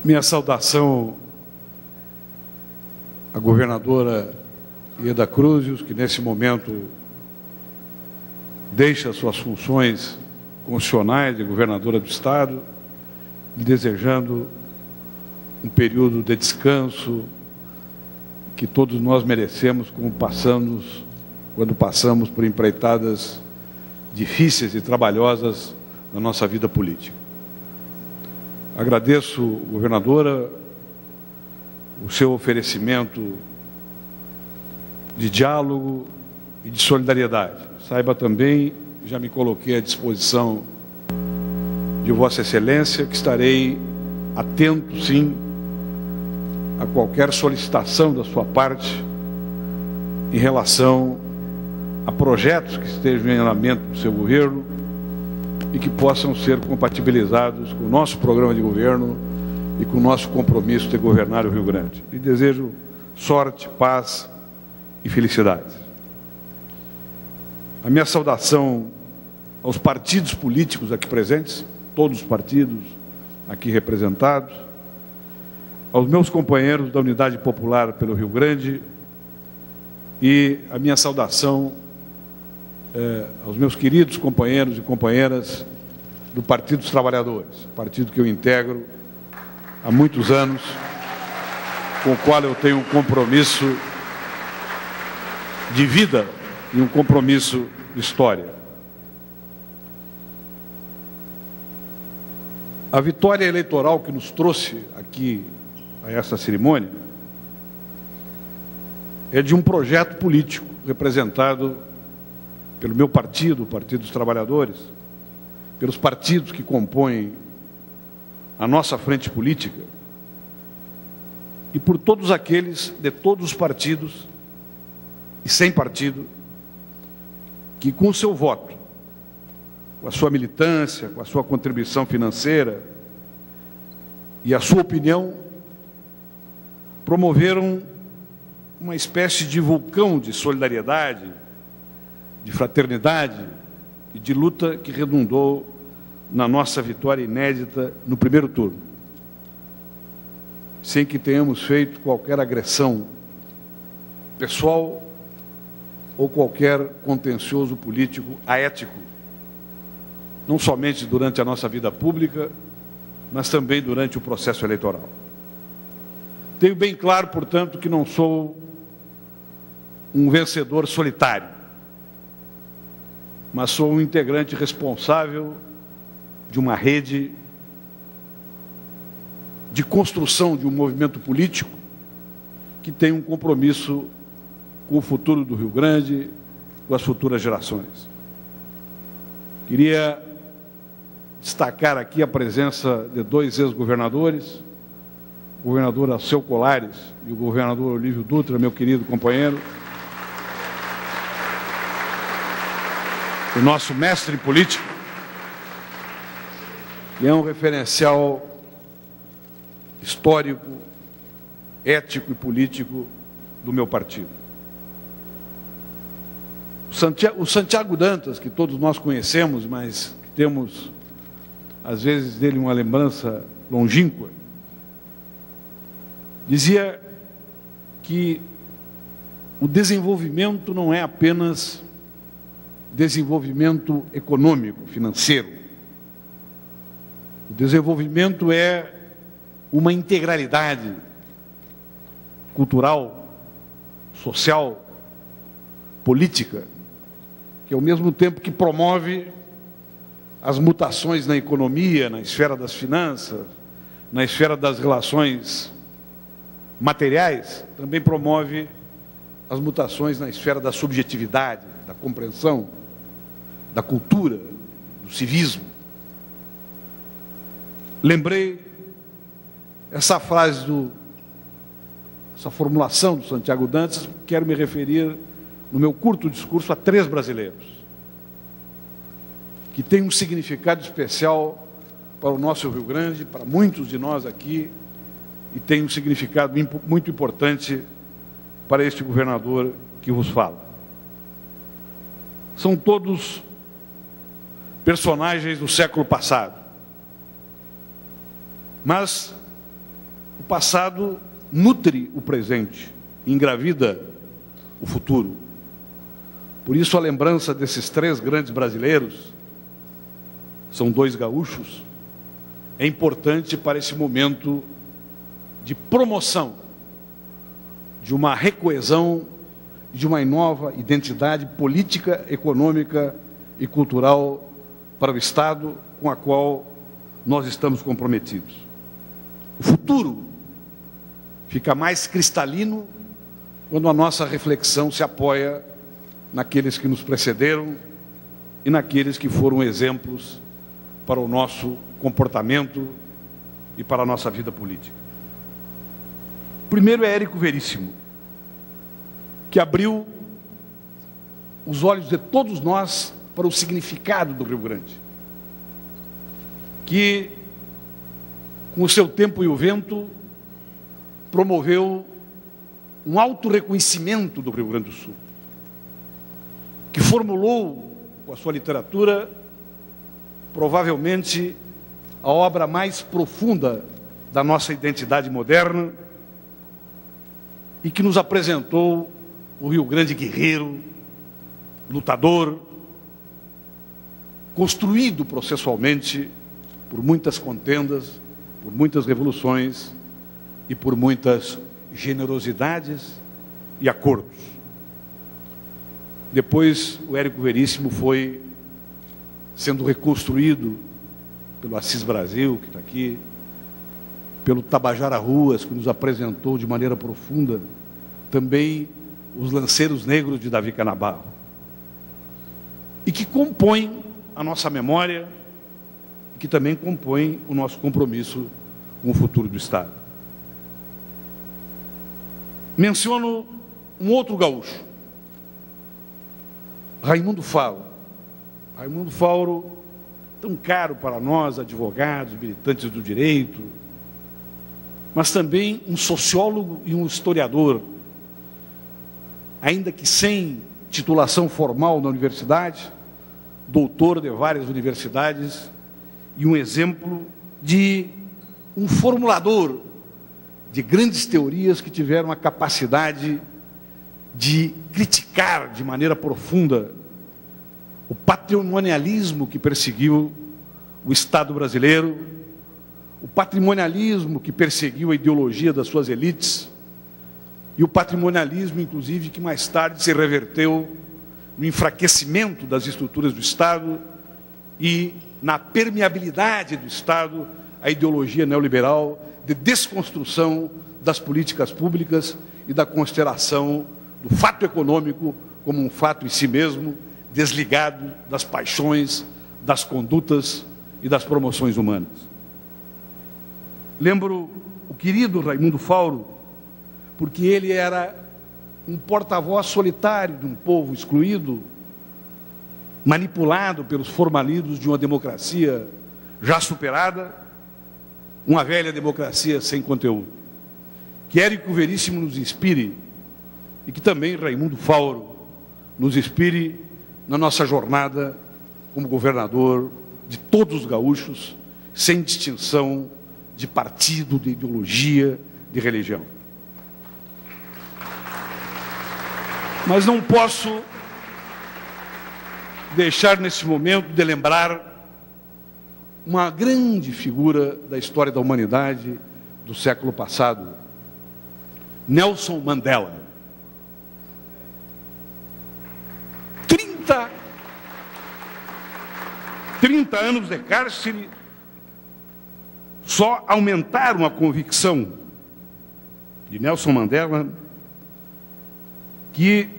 Minha saudação à governadora Ieda Cruzius, que nesse momento deixa suas funções constitucionais de governadora do Estado, desejando um período de descanso que todos nós merecemos quando passamos por empreitadas difíceis e trabalhosas na nossa vida política. Agradeço, governadora, o seu oferecimento de diálogo e de solidariedade. Saiba também, já me coloquei à disposição de Vossa Excelência, que estarei atento, sim, a qualquer solicitação da sua parte em relação a projetos que estejam em andamento do seu governo e que possam ser compatibilizados com o nosso programa de governo e com o nosso compromisso de governar o Rio Grande. Lhe desejo sorte, paz e felicidade. A minha saudação aos partidos políticos aqui presentes, todos os partidos aqui representados, aos meus companheiros da Unidade Popular pelo Rio Grande e a minha saudação aos meus queridos companheiros e companheiras do Partido dos Trabalhadores, partido que eu integro há muitos anos, com o qual eu tenho um compromisso de vida e um compromisso de história. A vitória eleitoral que nos trouxe aqui a essa cerimônia é de um projeto político representado pelo meu partido, o Partido dos Trabalhadores, pelos partidos que compõem a nossa frente política e por todos aqueles de todos os partidos e sem partido que, com o seu voto, com a sua militância, com a sua contribuição financeira e a sua opinião, promoveram uma espécie de vulcão de solidariedade, de fraternidade e de luta que redundou na nossa vitória inédita no primeiro turno, sem que tenhamos feito qualquer agressão pessoal ou qualquer contencioso político aético, não somente durante a nossa vida pública, mas também durante o processo eleitoral. Tenho bem claro, portanto, que não sou um vencedor solitário, mas sou um integrante responsável de uma rede de construção de um movimento político que tem um compromisso com o futuro do Rio Grande, com as futuras gerações. Queria destacar aqui a presença de dois ex-governadores, o governador Alceu Colares e o governador Olívio Dutra, meu querido companheiro, o nosso mestre político, que é um referencial histórico, ético e político do meu partido. O Santiago Dantas, que todos nós conhecemos, mas que temos, às vezes, dele uma lembrança longínqua, dizia que o desenvolvimento não é apenas desenvolvimento econômico, financeiro. O desenvolvimento é uma integralidade cultural, social, política, que ao mesmo tempo que promove as mutações na economia, na esfera das finanças, na esfera das relações materiais, também promove as mutações na esfera da subjetividade, da compreensão, da cultura, do civismo. Lembrei essa frase, essa formulação do Santiago Dantas, quero me referir no meu curto discurso a três brasileiros, que têm um significado especial para o nosso Rio Grande, para muitos de nós aqui, e tem um significado muito importante para este governador que vos fala. São todos personagens do século passado, mas O passado nutre o presente, engravida o futuro. Por isso a lembrança desses três grandes brasileiros, são dois gaúchos, é importante para esse momento de promoção, de uma recoesão, de uma nova identidade política, econômica e cultural para o Estado com a qual nós estamos comprometidos. O futuro fica mais cristalino quando a nossa reflexão se apoia naqueles que nos precederam e naqueles que foram exemplos para o nosso comportamento e para a nossa vida política. O primeiro é Érico Veríssimo, que abriu os olhos de todos nós para o significado do Rio Grande, que, com o seu tempo e o vento, promoveu um autorreconhecimento do Rio Grande do Sul, que formulou, com a sua literatura, provavelmente a obra mais profunda da nossa identidade moderna e que nos apresentou o Rio Grande guerreiro, lutador, construído processualmente por muitas contendas, por muitas revoluções e por muitas generosidades e acordos. Depois, o Érico Veríssimo foi sendo reconstruído pelo Assis Brasil, que está aqui, pelo Tabajara Ruas, que nos apresentou de maneira profunda também os lanceiros negros de Davi Canabarro, e que compõem a nossa memória, e que também compõem o nosso compromisso com o futuro do Estado. Menciono um outro gaúcho, Raimundo Fauro. Raimundo Fauro, tão caro para nós, advogados, militantes do direito, mas também um sociólogo e um historiador, ainda que sem titulação formal na universidade, doutor de várias universidades e um exemplo de um formulador de grandes teorias que tiveram a capacidade de criticar de maneira profunda o patrimonialismo que perseguiu o Estado brasileiro, o patrimonialismo que perseguiu a ideologia das suas elites e o patrimonialismo, inclusive, que mais tarde se reverteu no enfraquecimento das estruturas do Estado e na permeabilidade do Estado à ideologia neoliberal de desconstrução das políticas públicas e da consideração do fato econômico como um fato em si mesmo, desligado das paixões, das condutas e das promoções humanas. Lembro o querido Raimundo Fauro, porque ele era um porta-voz solitário de um povo excluído, manipulado pelos formalismos de uma democracia já superada, uma velha democracia sem conteúdo. Que Érico Veríssimo nos inspire e que também Raimundo Fauro nos inspire na nossa jornada como governador de todos os gaúchos, sem distinção de partido, de ideologia, de religião. Mas não posso deixar nesse momento de lembrar uma grande figura da história da humanidade do século passado, Nelson Mandela. 30 anos de cárcere só aumentaram a convicção de Nelson Mandela que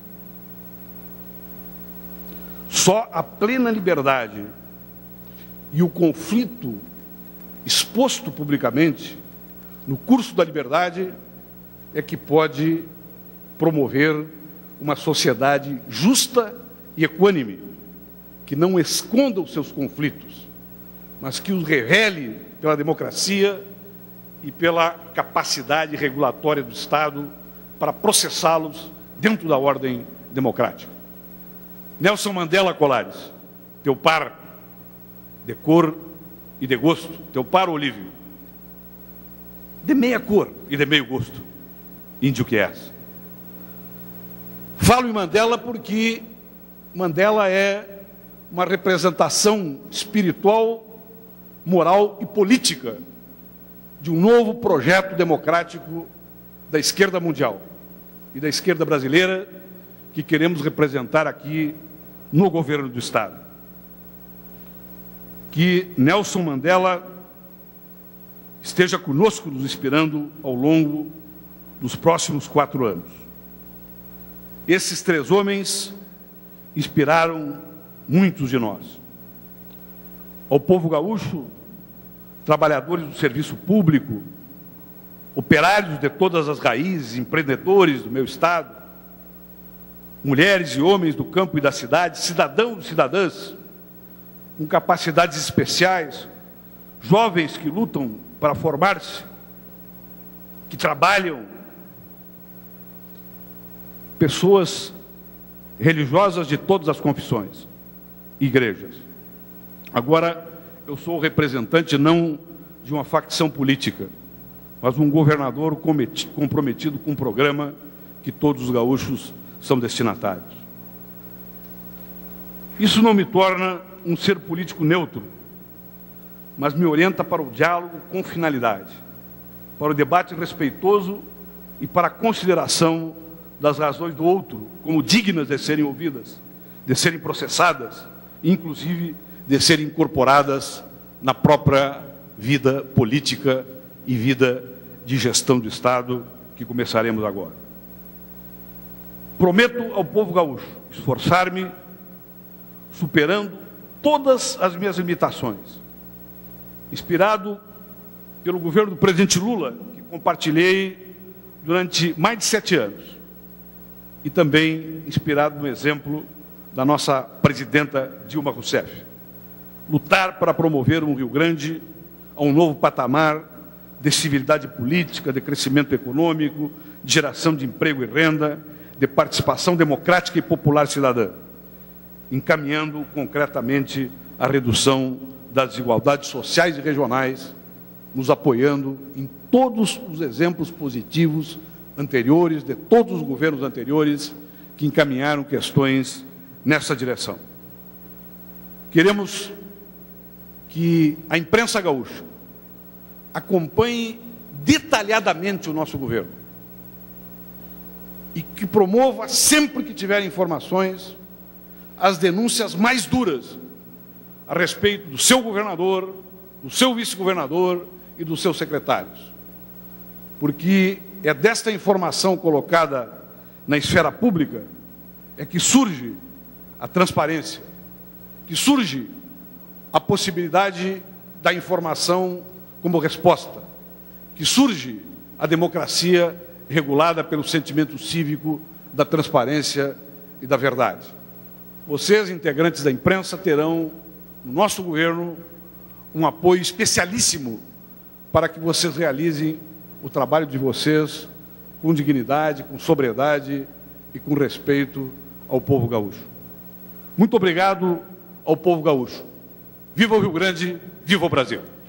só a plena liberdade e o conflito exposto publicamente no curso da liberdade é que pode promover uma sociedade justa e equânime, que não esconda os seus conflitos, mas que os revele pela democracia e pela capacidade regulatória do Estado para processá-los dentro da ordem democrática. Nelson Mandela Colares, teu par de cor e de gosto, teu par Olívio. de meia cor e de meio gosto, índio que é. Falo em Mandela porque Mandela é uma representação espiritual, moral e política de um novo projeto democrático da esquerda mundial e da esquerda brasileira que queremos representar aqui no governo do Estado. Que Nelson Mandela esteja conosco, nos inspirando ao longo dos próximos 4 anos. Esses 3 homens inspiraram muitos de nós. Ao povo gaúcho, trabalhadores do serviço público, operários de todas as raízes, empreendedores do meu estado, mulheres e homens do campo e da cidade, cidadãos e cidadãs com capacidades especiais, jovens que lutam para formar-se, que trabalham, pessoas religiosas de todas as confissões, igrejas. Agora, eu sou o representante não de uma facção política, mas um governador comprometido com um programa que todos os gaúchos são destinatários. Isso não me torna um ser político neutro, mas me orienta para o diálogo com finalidade, para o debate respeitoso e para a consideração das razões do outro como dignas de serem ouvidas, de serem processadas, inclusive de serem incorporadas na própria vida política e vida de gestão do Estado que começaremos agora. Prometo ao povo gaúcho esforçar-me superando todas as minhas limitações, inspirado pelo governo do presidente Lula, que compartilhei durante mais de 7 anos, e também inspirado no exemplo da nossa presidenta Dilma Rousseff. Lutar para promover um Rio Grande a um novo patamar de civilidade política, de crescimento econômico, de geração de emprego e renda, de participação democrática e popular cidadã, encaminhando concretamente a redução das desigualdades sociais e regionais, nos apoiando em todos os exemplos positivos anteriores, de todos os governos anteriores que encaminharam questões nessa direção. Queremos que a imprensa gaúcha acompanhe detalhadamente o nosso governo e que promova, sempre que tiver informações, as denúncias mais duras a respeito do seu governador, do seu vice-governador e dos seus secretários. Porque é desta informação colocada na esfera pública é que surge a transparência, que surge a possibilidade da informação como resposta, que surge a democracia regulada pelo sentimento cívico da transparência e da verdade. Vocês, integrantes da imprensa, terão no nosso governo um apoio especialíssimo para que vocês realizem o trabalho de vocês com dignidade, com sobriedade e com respeito ao povo gaúcho. Muito obrigado ao povo gaúcho. Viva o Rio Grande, viva o Brasil!